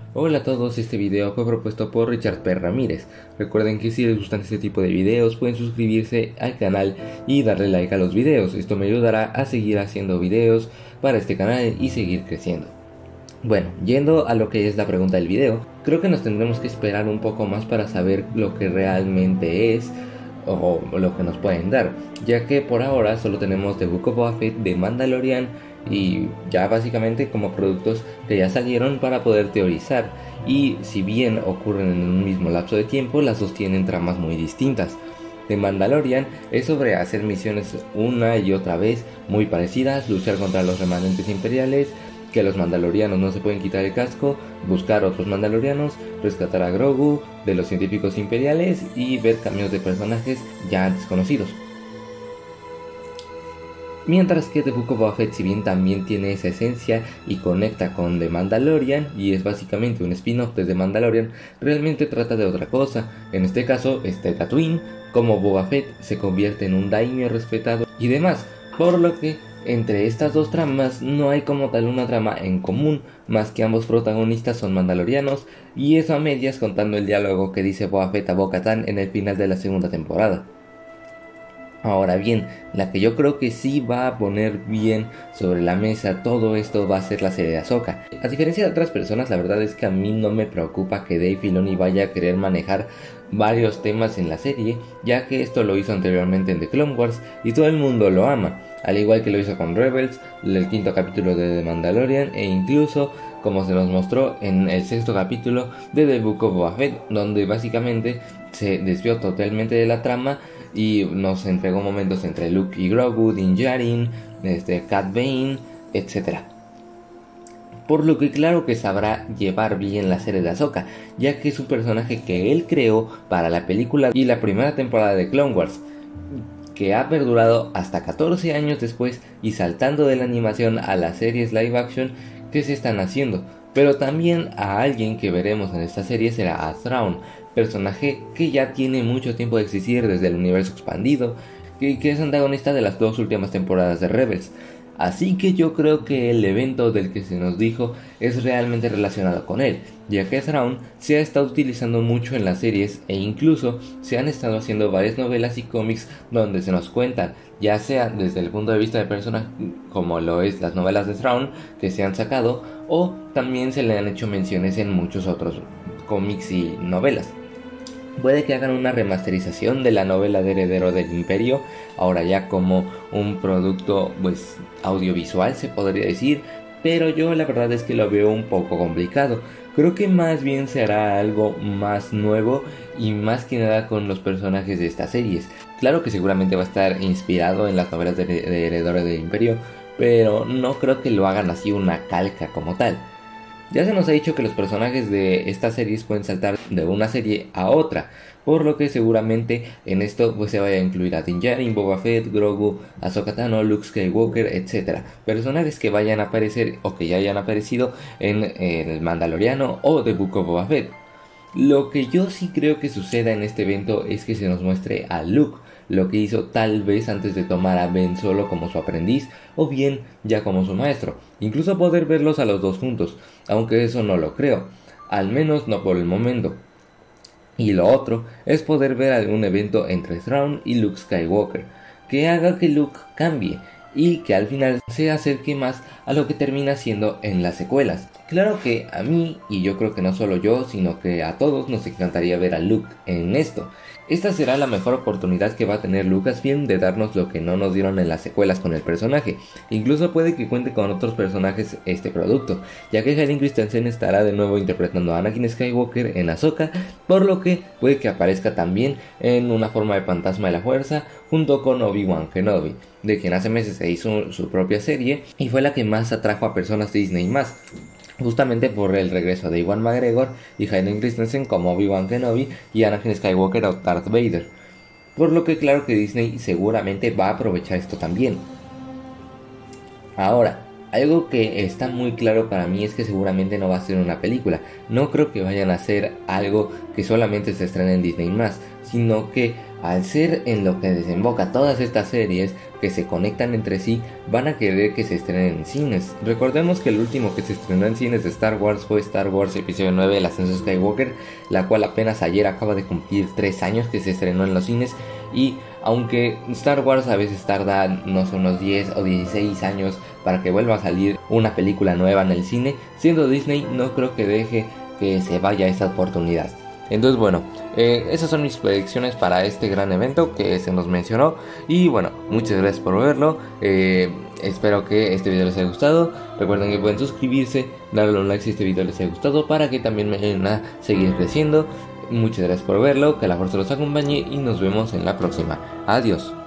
Hola a todos, este video fue propuesto por Richard P. Ramírez. Recuerden que si les gustan este tipo de videos pueden suscribirse al canal y darle like a los videos. Esto me ayudará a seguir haciendo videos para este canal y seguir creciendo. Bueno, yendo a lo que es la pregunta del video, creo que nos tendremos que esperar un poco más para saber lo que realmente es o lo que nos pueden dar, ya que por ahora solo tenemos The Book of Boba Fett, de Mandalorian y ya básicamente como productos que ya salieron para poder teorizar, y si bien ocurren en un mismo lapso de tiempo, las dos tienen tramas muy distintas. The Mandalorian es sobre hacer misiones una y otra vez muy parecidas, luchar contra los remanentes imperiales, que los mandalorianos no se pueden quitar el casco, buscar otros mandalorianos, rescatar a Grogu de los científicos imperiales y ver cameos de personajes ya antes conocidos. Mientras que The Book of Boba Fett, si bien también tiene esa esencia y conecta con The Mandalorian y es básicamente un spin-off de The Mandalorian, realmente trata de otra cosa. En este caso, Tatooine, como Boba Fett se convierte en un daimyo respetado y demás, por lo que entre estas dos tramas no hay como tal una trama en común, más que ambos protagonistas son mandalorianos, y eso a medias contando el diálogo que dice Boba Fett a Bo-Katan en el final de la segunda temporada. Ahora bien, la que yo creo que sí va a poner bien sobre la mesa todo esto va a ser la serie de Ahsoka. A diferencia de otras personas, la verdad es que a mí no me preocupa que Dave Filoni vaya a querer manejar varios temas en la serie, ya que esto lo hizo anteriormente en The Clone Wars y todo el mundo lo ama, al igual que lo hizo con Rebels, el quinto capítulo de The Mandalorian, e incluso como se nos mostró en el sexto capítulo de The Book of Boba Fett, donde básicamente se desvió totalmente de la trama y nos entregó momentos entre Luke y Grogu, Din Djarin, Cad Bane, etc. Por lo que claro que sabrá llevar bien la serie de Ahsoka, ya que es un personaje que él creó para la película y la primera temporada de Clone Wars, que ha perdurado hasta 14 años después y saltando de la animación a las series live action que se están haciendo. Pero también a alguien que veremos en esta serie será a Thrawn, personaje que ya tiene mucho tiempo de existir desde el universo expandido, que es antagonista de las dos últimas temporadas de Rebels. Así que yo creo que el evento del que se nos dijo es realmente relacionado con él, ya que Thrawn se ha estado utilizando mucho en las series e incluso se han estado haciendo varias novelas y cómics donde se nos cuentan, ya sea desde el punto de vista de personas como lo es las novelas de Thrawn que se han sacado, o también se le han hecho menciones en muchos otros cómics y novelas. Puede que hagan una remasterización de la novela de Heredero del Imperio, ahora ya como un producto pues audiovisual se podría decir, pero yo la verdad es que lo veo un poco complicado. Creo que más bien se hará algo más nuevo y más que nada con los personajes de estas series. Claro que seguramente va a estar inspirado en las novelas de Heredero del Imperio, pero no creo que lo hagan así una calca como tal. Ya se nos ha dicho que los personajes de estas series pueden saltar de una serie a otra, por lo que seguramente en esto pues se vaya a incluir a Din Djarin, Boba Fett, Grogu, Ahsoka Tano, Luke Skywalker, etc. Personajes que vayan a aparecer o que ya hayan aparecido en el Mandaloriano o The Book of Boba Fett. Lo que yo sí creo que suceda en este evento es que se nos muestre a Luke, lo que hizo tal vez antes de tomar a Ben Solo como su aprendiz o bien ya como su maestro, incluso poder verlos a los dos juntos, aunque eso no lo creo, al menos no por el momento. Y lo otro es poder ver algún evento entre Thrawn y Luke Skywalker, que haga que Luke cambie y que al final se acerque más a lo que termina siendo en las secuelas. Claro que a mí, y yo creo que no solo yo, sino que a todos nos encantaría ver a Luke en esto. Esta será la mejor oportunidad que va a tener Lucasfilm de darnos lo que no nos dieron en las secuelas con el personaje. Incluso puede que cuente con otros personajes este producto, ya que Hayden Christensen estará de nuevo interpretando a Anakin Skywalker en Ahsoka, por lo que puede que aparezca también en una forma de fantasma de la fuerza junto con Obi-Wan Kenobi, de quien hace meses se hizo su propia serie y fue la que más atrajo a personas de Disney+, justamente por el regreso de Ewan McGregor y Hayden Christensen como Obi-Wan Kenobi y Anakin Skywalker o Darth Vader. Por lo que claro que Disney seguramente va a aprovechar esto también. Ahora, algo que está muy claro para mí es que seguramente no va a ser una película. No creo que vayan a hacer algo que solamente se estrene en Disney+, sino que al ser en lo que desemboca todas estas series que se conectan entre sí, van a querer que se estrenen en cines. Recordemos que el último que se estrenó en cines de Star Wars fue Star Wars Episodio 9, El Ascenso de Skywalker, la cual apenas ayer acaba de cumplir 3 años que se estrenó en los cines. Y aunque Star Wars a veces tarda, no sé, unos 10 o 16 años para que vuelva a salir una película nueva en el cine, siendo Disney, no creo que deje que se vaya esa oportunidad. Entonces bueno, esas son mis predicciones para este gran evento que se nos mencionó. Y bueno, muchas gracias por verlo. Espero que este video les haya gustado. Recuerden que pueden suscribirse, darle un like si este video les haya gustado, para que también me ayuden a seguir creciendo. Muchas gracias por verlo, que la fuerza los acompañe y nos vemos en la próxima. Adiós.